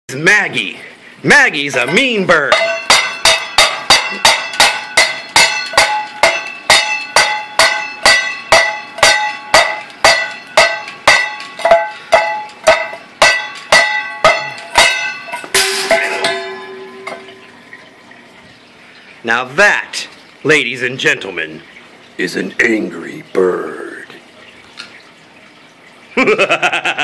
Maggie. Maggie's a mean bird. Now that, ladies and gentlemen, is an angry bird.